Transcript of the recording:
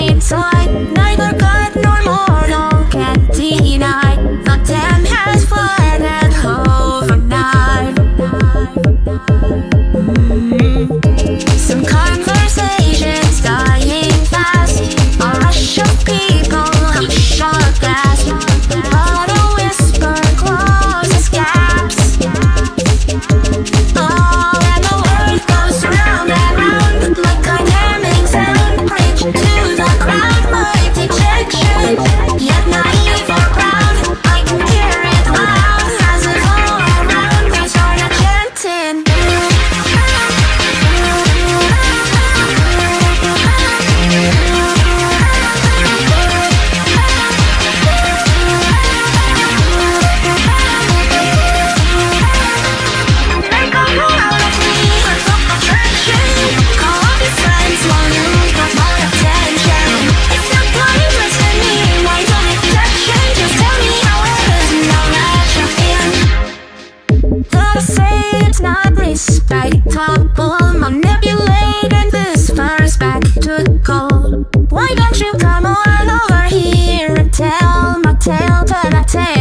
inside. Neither God nor mortal can deny the dam has flooded overnight. Some conversations dying fast, a rush of people, a short gasp, but a whisper closes gaps. Oh, and the world goes round and round like a damning sound. Preach to the crowd my dejection, yet naive or proud, I can hear it loud as if all around me started chanting. Make a fool out of me, I took attraction. Call up your friends while you got my attention. If you're pointless to me, why don't you protection? Just tell me how it is and I'll let you in. Gotta say it's not respectable, manipulating this verse back to gold. Why don't you come on over here and tell my tale to the tale?